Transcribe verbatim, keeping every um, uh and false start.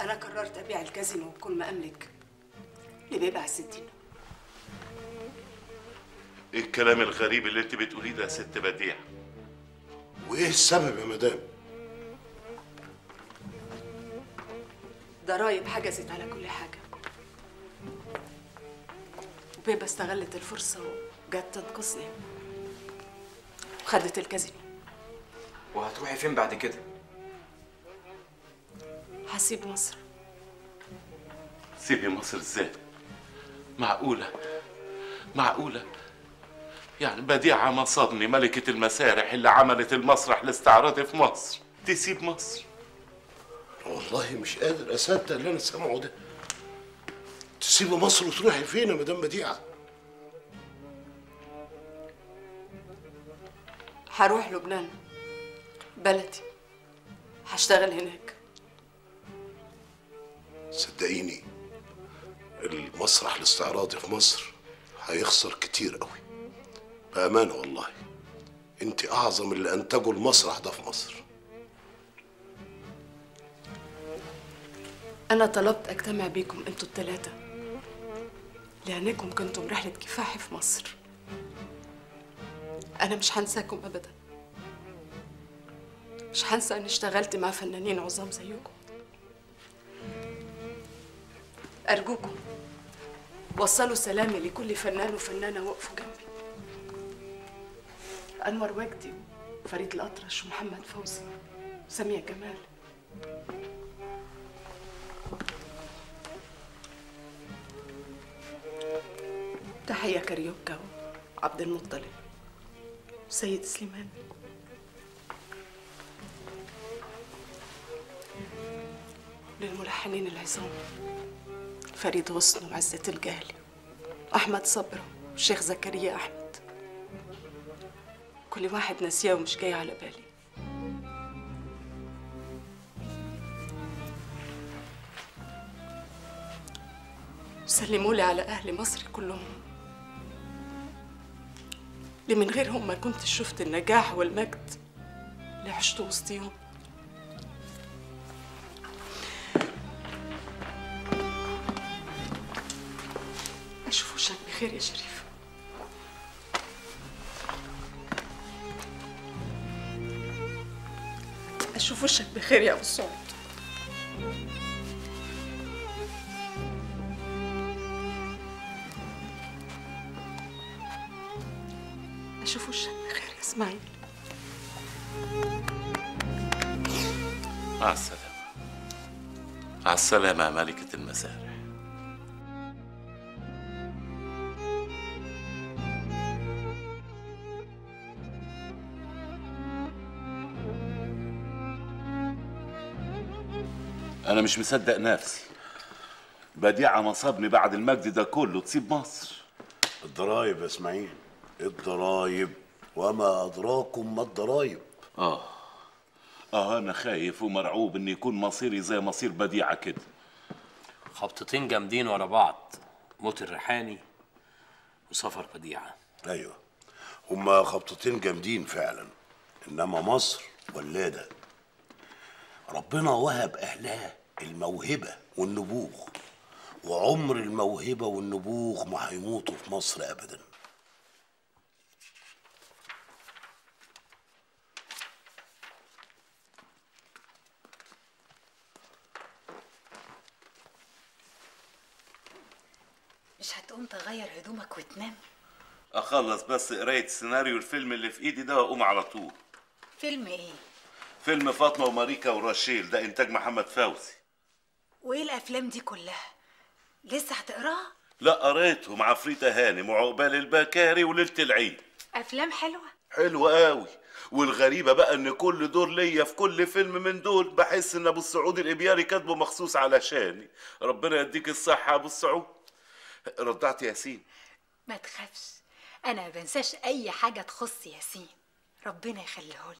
أنا قررت أبيع الكازينو وكل ما أملك لبيبع الستين. ايه الكلام الغريب اللي انت بتقوليه ده يا ست بديع؟ وايه السبب يا مدام؟ ضرايب حجزت على كل حاجة، وبيبة استغلت الفرصة وجت تنقذني وخدت الكازينو. وهتروحي فين بعد كده؟ هسيب مصر. سيبي مصر ازاي؟ معقولة معقولة يعني بديعة مصابني ملكة المسارح اللي عملت المسرح الاستعراضي في مصر تسيب مصر؟ والله مش قادر اصدق اللي انا سامعه ده. تسيبي مصر وتروحي فين يا مدام بديعة؟ هروح لبنان بلدي، هشتغل هناك. صدقيني المسرح الاستعراضي في مصر هيخسر كتير قوي بأمانة. والله انت اعظم اللي انتجوا المسرح ده في مصر. أنا طلبت أجتمع بيكم أنتوا التلاتة لأنكم كنتم رحلة كفاحي في مصر. أنا مش هنساكم أبدا، مش هنسى إني اشتغلت مع فنانين عظام زيكم. أرجوكم وصلوا سلامي لكل فنان وفنانة وقفوا جنبي. أنور وجدي وفريد الأطرش ومحمد فوزي وسمية جمال. تحية كاريوكا وعبد المطلب وسيد سليمان. للملحنين العظام فريد غصن وعزة الجهلي وأحمد صبرا والشيخ زكريا أحمد. كل واحد ناسياه ومش جاي على بالي. سلموا لي على أهل مصر كلهم اللي من غيرهم ما كنت شفت النجاح والمجد اللي عشته وسطيهم. أشوف وشك بخير يا شريف. أشوف وشك بخير يا أبو السعود. أشوف وشك بخير يا إسماعيل. مع السلامة. مع السلامة يا ملكة المسارح. أنا مش مصدق نفسي. بديعة مصابني بعد المجد ده كله تسيب مصر؟ الضرايب يا اسماعيل، الضرايب. وما أدراكم ما الضرايب. آه آه أنا خايف ومرعوب إن يكون مصيري زي مصير بديعة كده. خبطتين جامدين ورا بعض، موت الريحاني وسفر بديعة. أيوه هما خبطتين جامدين فعلا، إنما مصر ولادة. ربنا وهب أهلها الموهبة والنبوغ، وعمر الموهبة والنبوغ ما هيموتوا في مصر أبدا. مش هتقوم تغير هدومك وتنام؟ أخلص بس قراية سيناريو الفيلم اللي في إيدي ده وأقوم على طول. فيلم ايه؟ فيلم فاطمة وماريكا وراشيل، ده إنتاج محمد فوزي. وايه الافلام دي كلها؟ لسه هتقراها؟ لا قريتهم، عفريتة هانم وعقبال البكاري وليلة العيد. افلام حلوه؟ حلوة قوي. والغريبة بقى إن كل دور ليا في كل فيلم من دول بحس إن أبو السعود الإبياري كاتبه مخصوص علشاني. ربنا يديك الصحة يا أبو السعود. رضعت ياسين؟ ما تخافش، انا ما بنساش اي حاجه تخص ياسين، ربنا يخليهولي.